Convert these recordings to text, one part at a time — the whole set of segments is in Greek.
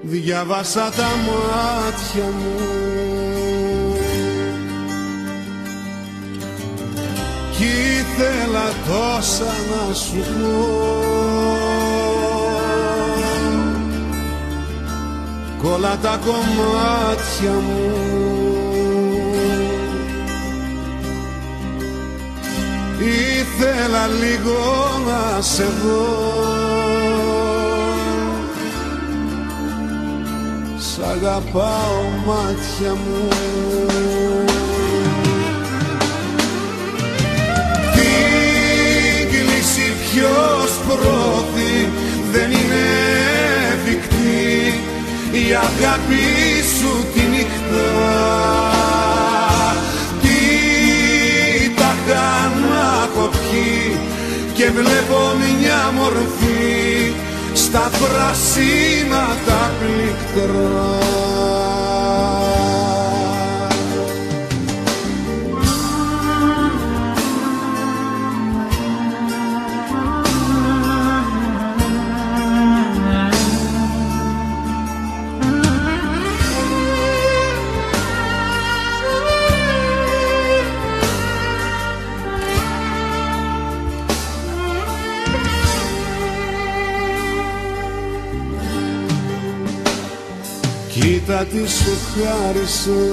διάβασα τα μάτια μου κι ήθελα τόσα να σου πω, κι όλα τα κομμάτια μου ήθελα λίγο να σε δω. Σ' αγαπάω μάτια μου. Την κλίση ποιος πρόθει, δεν είναι εφικτή η αγάπη σου τη νύχτα. Τι τα κάνω κοπιή και βλέπω μια μορφή στα πράσινα τα πλήκτρα. Κοίτα τι σου χάρισα,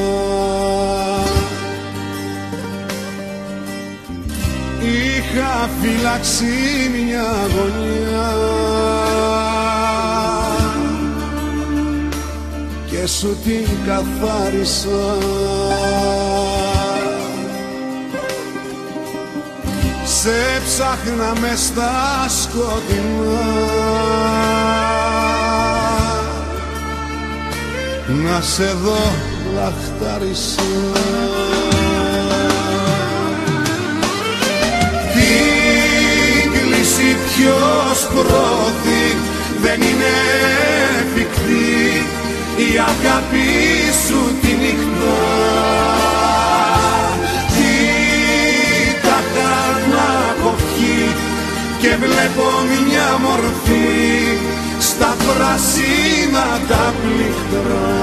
είχα φυλάξει μια αγωνία και σου την καθάρισα. Σε ψάχνα μες στα σκοτεινά να σε δω λαχτάρισα. Την κλίση ποιος πρόθει, δεν είναι εφικτή η αγάπη σου τη νύχτα. Τι τα κάνω κοφκή και βλέπω μια μορφή στα πράσινα τα πλήκτρα.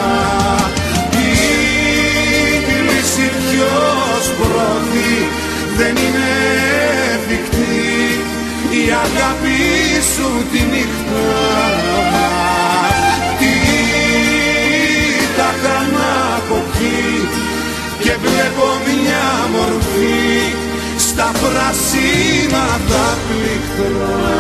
Η κλίση ποιος πρόθει, δεν είναι εφικτή η αγάπη σου τη νύχτα. Τι τα κάνω κοπιή και βλέπω μια μορφή στα πράσινα τα πλήκτρα.